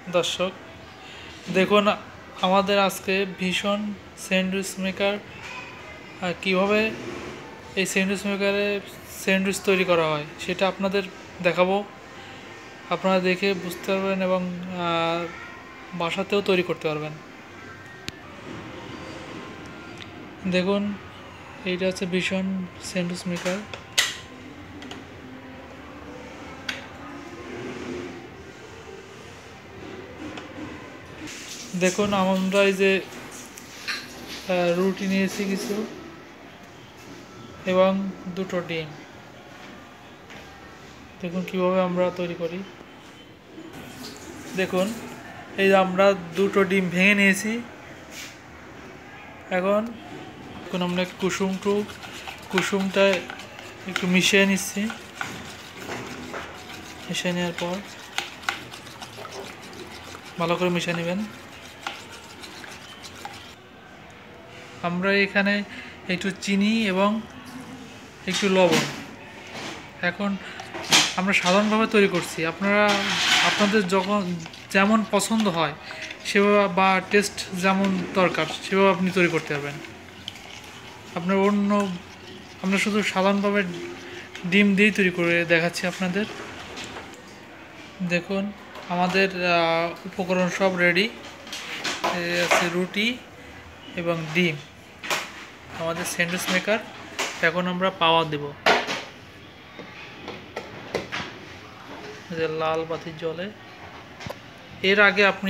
দর্শক, দেখুন আমাদের আজকে ভীষণ স্যান্ডউইচ মেকার কীভাবে এই স্যান্ডউইচ মেকারে স্যান্ডউইচ তৈরি করা হয় সেটা আপনাদের দেখাবো। আপনারা দেখে বুঝতে পারবেন এবং বাসাতেও তৈরি করতে পারবেন। দেখুন, এইটা হচ্ছে ভীষণ স্যান্ডউইচ মেকার। দেখুন, আমরা এই যে রুটি নিয়েছি কিছু এবং দুটো ডিম। দেখুন কিভাবে আমরা তৈরি করি। দেখুন, এই যে আমরা দুটো ডিম ভেঙে নিয়েছি। এখন আমরা কুসুমটা একটু মিশিয়ে নিচ্ছি। মিশিয়ে নেওয়ার পর ভালো করে মিশিয়ে নেবেন। আমরা এখানে একটু চিনি এবং একটু লবণ, এখন আমরা সাধারণভাবে তৈরি করছি। আপনাদের যেমন পছন্দ হয় সেভাবে বা টেস্ট যেমন দরকার সেভাবে আপনি তৈরি করতে পারবেন। আমরা শুধু সাধারণভাবে ডিম দিয়েই তৈরি করে দেখাচ্ছি আপনাদের। দেখুন, আমাদের উপকরণ সব রেডি আছে, রুটি এবং ডিম, আমাদের স্যান্ডউইচ মেকার। এখন আমরা পাওয়ার দেব। যে লাল বাতি জ্বলে, এর আগে আপনি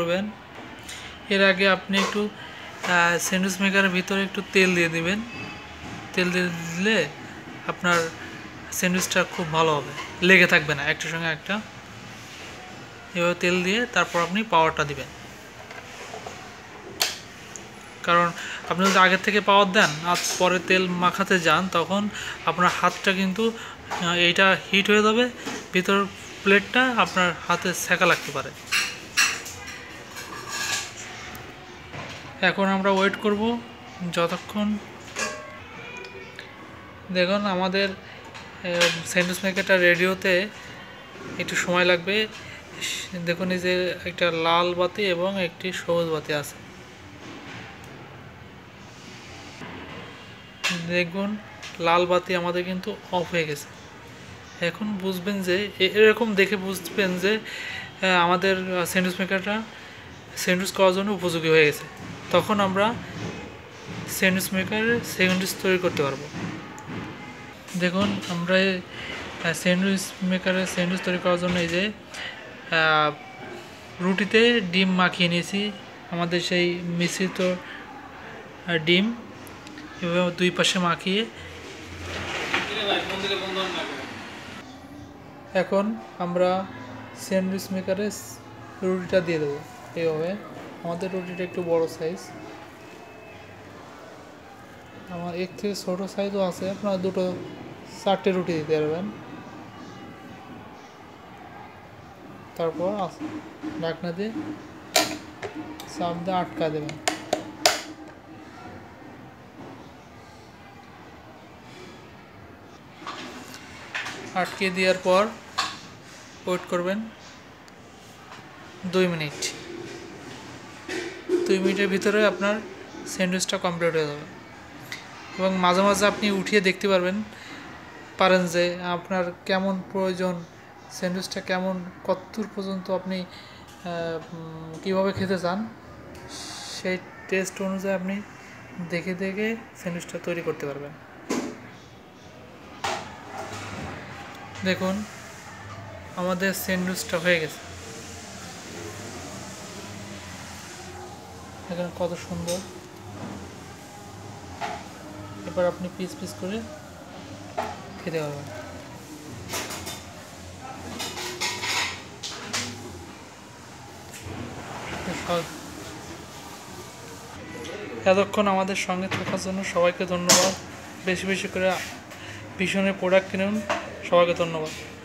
একটু স্যান্ডউইচ মেকারের ভিতরে একটু তেল দিয়ে দিবেন। তেল দিয়ে দিলে আপনার স্যান্ডউইচটা খুব ভালো হবে, লেগে থাকবে না একটার সঙ্গে একটা। এভাবে তেল দিয়ে তারপর আপনি পাওয়ারটা দিবেন। কারণ আপনি যদি আগের থেকে পাওয়ার দেন আর পরে তেল মাখাতে যান, তখন আপনার হাতটা কিন্তু এইটা হিট হয়ে যাবে, ভিতর প্লেটটা আপনার হাতে সেকা লাগতে পারে। এখন আমরা ওয়েট করব যতক্ষণ। দেখুন, আমাদের স্যান্ডউইচ মেকারটা রেডি হতে একটু সময় লাগবে। দেখুন, এই যে একটা লাল বাতি এবং একটি সবুজ বাতি আছে। দেখুন, লাল বাতি আমাদের কিন্তু অফ হয়ে গেছে। এখন বুঝবেন যে এরকম দেখে বুঝবেন যে আমাদের স্যান্ডউইচ মেকারটা স্যান্ডউইচ করার জন্য উপযোগী হয়ে গেছে। তখন আমরা স্যান্ডউইচ মেকারে স্যান্ডউইচ তৈরি করতে পারবো। দেখুন, আমরা স্যান্ডউইচ মেকারে স্যান্ডউইচ তৈরি করার জন্য এই যে রুটিতে ডিম মাখিয়ে নিয়েছি, আমাদের সেই মিশ্রিত ডিম এভাবে দুই পাশে মাখিয়ে। এখন আমরা স্যান্ডউইচ মেকারে রুটিটা দিয়ে দেবো। এইভাবে আমাদের রুটিটা একটু বড় সাইজ, আমার এর থেকে ছোটো সাইজও আছে। আপনারা 4টে রুটি দিতে পারবেন। তারপর ঢাকনা দিয়ে চাপ দিয়ে আটকা দেবেন। আটকে দেওয়ার পর ওয়েট করবেন 2 মিনিট। 2 মিনিটের ভিতরে আপনার স্যান্ডউইচটা কমপ্লিট হয়ে যাবে। এবং মাঝে মাঝে আপনি উঠিয়ে দেখতে পারেন যে আপনার কেমন প্রয়োজন, স্যান্ডউইচটা কেমন, কতদূর পর্যন্ত আপনি কীভাবে খেতে চান, সেই টেস্ট অনুযায়ী আপনি দেখে স্যান্ডউইচটা তৈরি করতে পারবেন। দেখুন, আমাদের স্যান্ডউইচটা হয়ে গেছে। এখানে কত সুন্দর। এবার আপনি পিস পিস করে খেতে পারবেন। এতক্ষণ আমাদের সঙ্গে থাকার জন্য সবাইকে ধন্যবাদ। বেশি বেশি করে ভীষণের প্রোডাক্ট কিনুন। সবাইকে ধন্যবাদ।